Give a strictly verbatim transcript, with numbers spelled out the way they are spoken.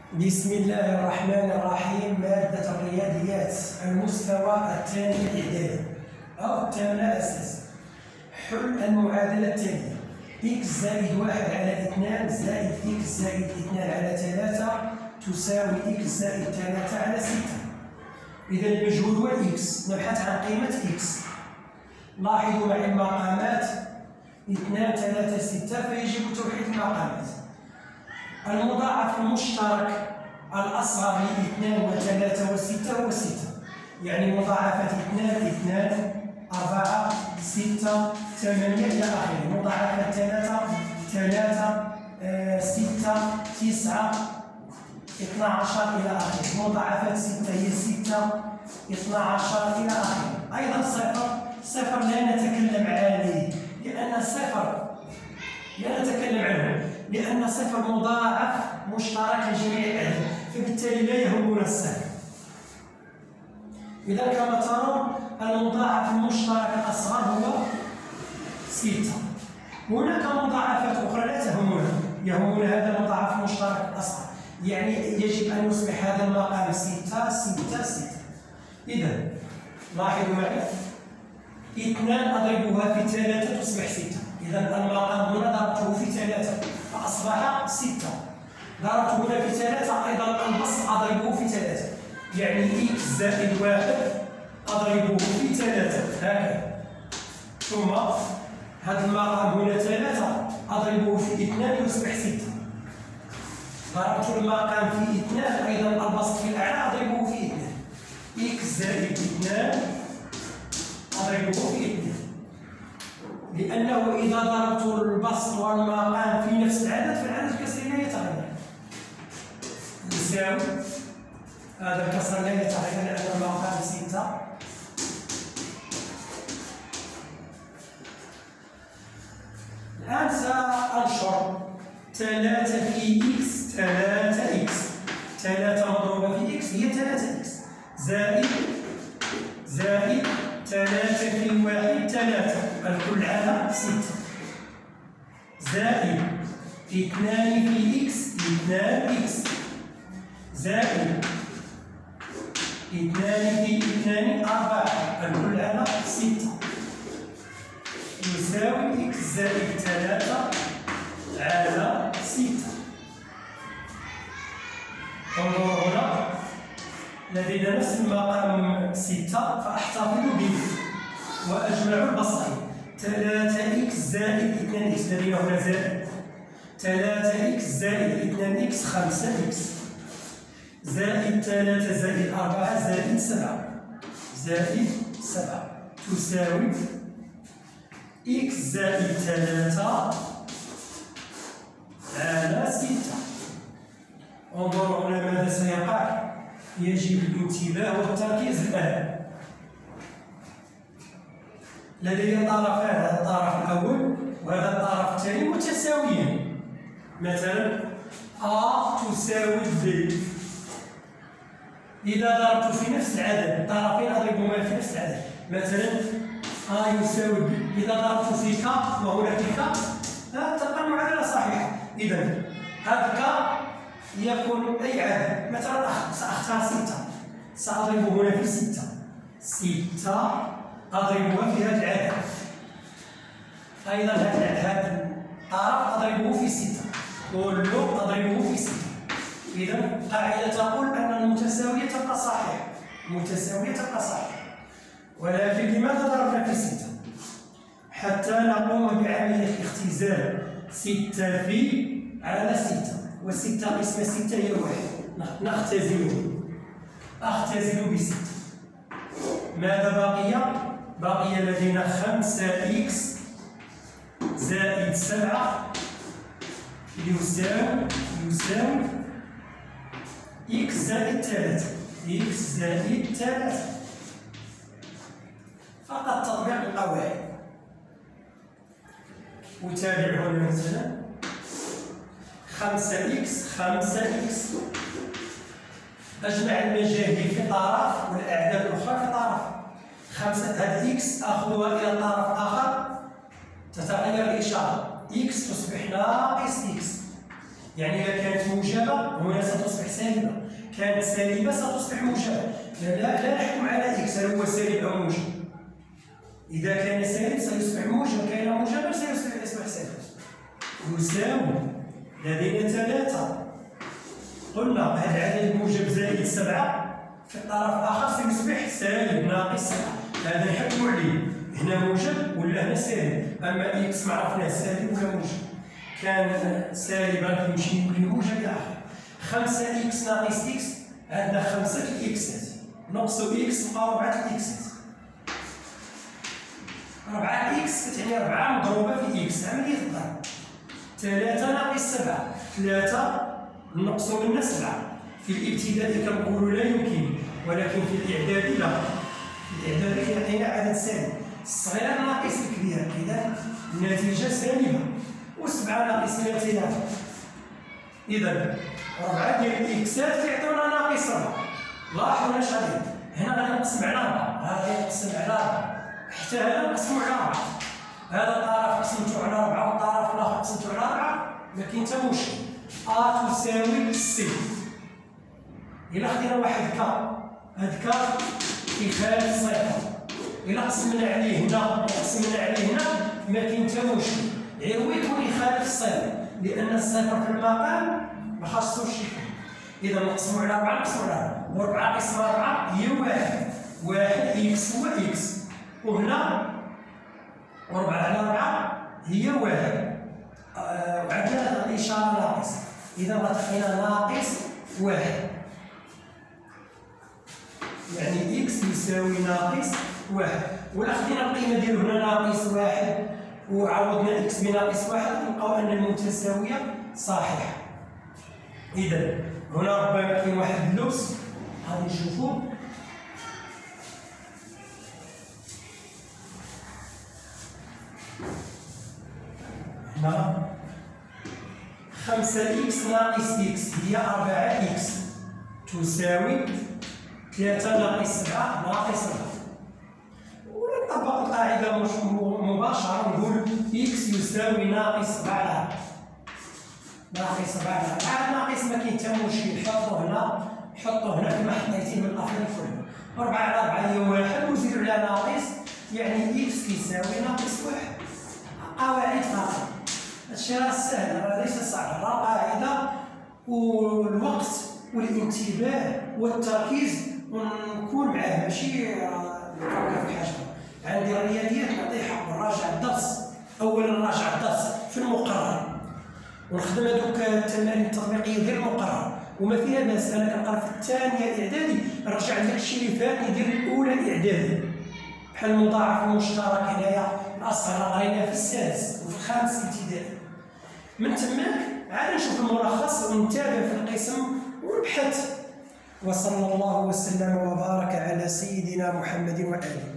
بسم الله الرحمن الرحيم. مادة الرياضيات المستوى الثاني الإعدادي أو الثامنة أساس. حل المعادلة التالية: إكس زائد واحد على اثنان زائد إكس زائد اثنان على ثلاثة تساوي إكس زائد ثلاثة على ستة. إذا المجهول هو إكس، نبحث عن قيمة إكس. لاحظوا معي المقامات اثنان ثلاثة ستة، فيجب توحيد المقامات. المضاعف المشترك الأصغر لاثنان وثلاثة وستة هو ستة، يعني مضاعفات اثنان اثنان أربعة ستة ثمانية إلى آخره. مضاعفات ثلاثة ثلاثة آه، ستة تسعة اثنا عشر إلى آخره. مضاعفات ستة هي ستة اثنا عشر إلى آخره. أيضا صفر صفر لا نتكلم عليه لأن صفر لا نتكلم عنه لأن صفر مضاعف مشترك لجميع الأعداد، فبالتالي لا يهمنا الصفر. إذا كما ترون المضاعف المشترك الأصغر هو ستة. هناك مضاعفات أخرى لا تهمنا، يهمنا هذا المضاعف المشترك الأصغر، يعني يجب أن يصبح هذا المقام ستة ستة ستة. إذا لاحظوا معي اثنان أضربها في ثلاثة تصبح ستة. إذا المقام هنا ضربته في ثلاثة فأصبح ستة. ضربته هنا في ثلاثة، أيضا البسط أضربه في ثلاثة، يعني إكس زائد واحد أضربه في ثلاثة هكذا. ثم هذا المقام هنا ثلاثة أضربه في اثنان يصبح ستة. ضربت المقام في اثنان، أيضا البسط في الأعلى أضربه في اثنان. إكس زائد اثنان أضربه في اثنان، لأنه إذا ضربت البسط والمقام في نفس العدد فالعدد الكسري لا يتغير. يساوي هذا الكسر لا يتغير لأن المقام ستة. الآن سأنشر ثلاثة في إكس ثلاثة إكس. ثلاثة مضروبة في إكس هي ثلاثة إكس زائد زائد ثلاثة في واحد ثلاثة، الكل على ستة، زائد اثنان في إكس اثنان إكس، زائد اثنان في اثنان أربعة، الكل على ستة، يساوي إكس زائد ثلاثة على ستة. انظروا هنا لدينا نفس المقام ستة، فأحتفظ به وأجمع البسطين. ثلاثة إكس زائد اثنان إكس، لدينا هنا زائد ثلاثة إكس زائد اثنان إكس خمسة إكس، زائد ثلاثة زائد أربعة زائد سبعة زائد سبعة تساوي إكس زائد ثلاثة على ستة. انظروا هنا ماذا سيقع. يجب الانتباه والتركيز الآن. لدي طرفان، هذا الطرف الأول وهذا الطرف الثاني متساويين. مثلا A تساوي B. إذا ضربت في نفس العدد الطرفين أضربهما في نفس العدد، مثلا A يساوي B. إذا ضربت في K وهنا في K تبقى المعادلة صحيحة. إذا هذا K يكون أي عدد، مثلا سأختار ستة، سأضرب هنا في ستة، ستة أضربها في هذا العدد. أيضا هذا الطرف أضربه في ستة، كله أضربه في ستة. إذا القاعدة تقول أن المتساوية تبقى صحيحة، المتساوية تبقى صحيحة. ولكن لماذا ضربنا في ستة؟ حتى نقوم بعملية اختزال ستة في على ستة، وستة قسمة ستة هي واحد، نختزل أختزل بستة. ماذا بقي؟ بقي لدينا خمسة إكس زائد سبعة يساوي يساوي إكس زائد ثلاثة، إكس زائد ثلاثة. فقط تطبيق القواعد. أتابع هنا مثلا خمسة إكس خمسة إكس، أجمع المجاهيل في طرف والأعداد الأخرى في طرف. خمسة هذا إكس أخذها إلى طرف آخر تتغير الإشارة، إكس تصبح ناقص إكس، يعني إذا كانت موجبة هنا ستصبح سالبة، كانت سالبة ستصبح موجبة. لا لا نحكم على إكس هل هو سالب أو موجب. إذا كان سالب سيصبح موجب، كان موجبا سيصبح يصبح سالب. يساوي لدينا ثلاثة، قلنا هذا العدد موجب زائد سبعة في الطرف الآخر سيصبح سالب ناقص سبعة، هذا نحكم عليه، هنا موجب ولا هنا سالب. أما إكس ما عرفناه سالب ولا موجب، كان سالبا يمشي يولي موجب إلى آخره. خمسة إكس ناقص إكس، عندنا خمسة الإكسات، نقصوا إكس بقى أربعة الإكسات. أربعة إكس كتعني أربعة مضروبة في إكس، عملية الضرب. ثلاثة ناقص سبعة، ثلاثة نقصوا منها سبعة. في الابتدائي كنقولوا لا يمكن، ولكن في الإعدادي لا. في الإعدادي كيعطينا عدد سالب، الصغير ناقص الكبير، إذا النتيجة سالبة. وسبعة ناقص ثلاثة، إذا أربعة ديال الإكسات كيعطونا ناقص ربعة. لاحظوا اش غادي هنا غادي نقسم على أربعة، غادي نقسم على أربعة، حتى هذا نقسمو على أربعة. هذا الطرف قسمتو على أربعة والطرف الآخر قسمتو على أربعة، ما كاين حتى مشكل. أ تساوي سي. إلا خدينا واحد كا، هاد كا كيخالف الصفر، إلا قسمنا عليه هنا وقسمنا عليه هنا ما كاين حتى مشكل، عويض يخالف الصفر، لأن الصفر في المقام ما خاصوش يكون. إذا نقسمو على أربعة نقسمو على أربعة، وأربعة قسم أربعة هي واحد، واحد إكس هو إكس، وهنا أربعة على أربعة هي واحد، آه وعندنا الإشارة ناقص، إذا غتعطينا ناقص واحد، يعني إكس يساوي ناقص واحد. ولا خدينا القيمة ديالو هنا ناقص واحد وعوضنا إكس بناقص واحد، نلقاو أن المتساوية صحيحة. إذا هنا ربما كاين واحد اللبس، غادي نشوفو. هنا خمسة إكس ناقص إكس هي أربعة إكس تساوي ثلاثة ناقص سبعة ناقص أربعة. ونطبق القاعدة مباشرة ونقول إكس يساوي ناقص سبعة، ناقص سبعة عاد ناقص ما كاين حتى مشكل، حطوه هنا حطوه هنا كما حطيتيه من الأفضل الفلاني. أربعة على أربعة هي واحد وزيرو على ناقص، يعني إكس كيساوي ناقص واحد. قواعد فقط، هادشي راه سهل راه ليس صعب، راه قاعدة والوقت والانتباه والتركيز ونكون معاه، ماشي نفكر في حاجة. عندي الرياضيات نعطيه حق، نراجع الدرس، أولا نراجع الدرس في المقرر ونخدم هذوك التمارين التطبيقيه ديال المقرر، وما فيها باس. انا كنقرا في الثانيه اعدادي نرجع لداك الشيء اللي فاتني ديال الاولى اعدادي، بحال المضاعف المشترك هنايا الاصغر قريناه في السادس وفي الخامس ابتدائي. من تماك عاد نشوف الملخص ونتابع في القسم ونبحث. وصلى الله وسلم وبارك على سيدنا محمد وآله.